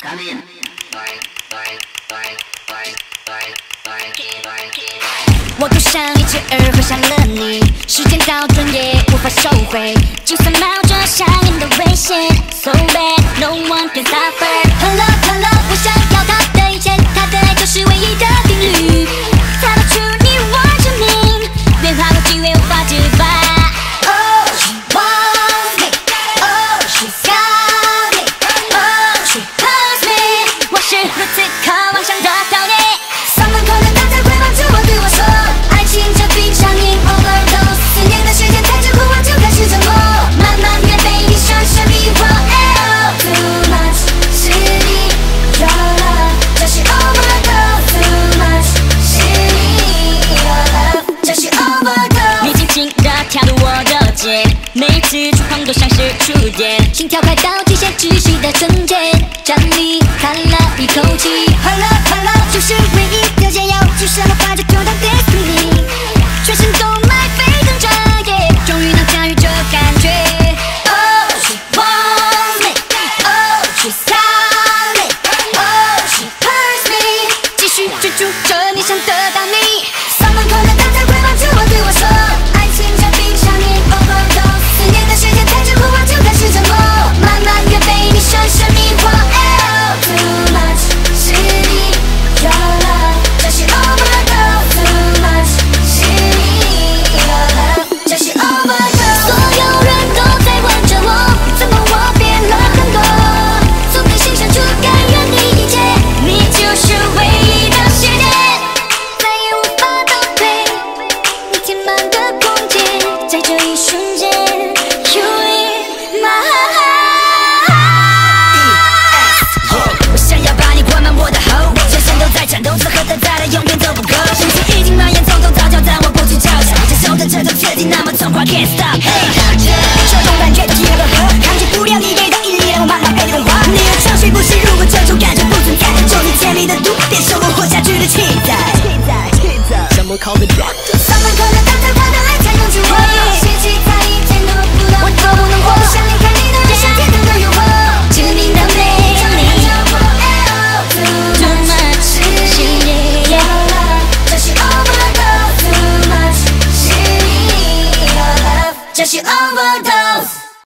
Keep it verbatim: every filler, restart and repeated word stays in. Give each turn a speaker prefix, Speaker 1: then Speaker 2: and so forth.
Speaker 1: 我多想一直而回想了你，时间倒转也无法收回，就算冒着想念的危险 ，So bad no one can stop her。Her love her love， 我想要他的一切，他的爱就是唯一的定律，猜不出你我证明，变化过机会无法自拔。Oh she wants me， Oh she got me， Oh she loves me， 我是如此渴望想得到你。Someone可能他才会帮助我对我说，爱情这病上瘾 overdose， 思念的时间太久，我就开始沉默，慢慢越被你深深迷惑。Oh too much， 是你 your love， 这是 overdose。Too much， 是你 your love， 这是 overdose。你轻轻地跳入我的肩，每次触碰都像是触电，心跳快到极限窒息的瞬间，站立叹了一口气。Her love her love， 就是唯一的解药，举手了把这就当 destiny， 全身动脉沸腾着，yeah， 终于能驾驭这感觉。Oh she wants me， Oh she's got me， Oh she hurts me， 继续追逐着你想得到你。Someone可能他才会帮助我对我说，爱情这病上瘾 overdose， 思念的时间太久，我就开始沉默，慢慢越被你深深迷惑。Oh too much， 是你 your love， 这是 overdose。Too much， 是你 your love， 这是 overdose。所有人都在问着我，怎么我变了很多，从内心深处甘愿你一切，你就是唯一的世界，再也无法倒退，你填满的空间，在这一瞬间 You in my heart。 我想要把你灌满我的喉，全身都在颤抖，此刻的再来永远都不够，心情已经蔓延匆匆早教，但我不去嘲笑，接受的这种确定那么痛快 Can't stop。 Hey， 这种感觉提了个河，抗拒不了你给的引力，让我慢慢被融化。你的长睡不醒，如果这种感觉不存在，就你甜蜜的毒，变成我活下去的气在。Someone call the doctor。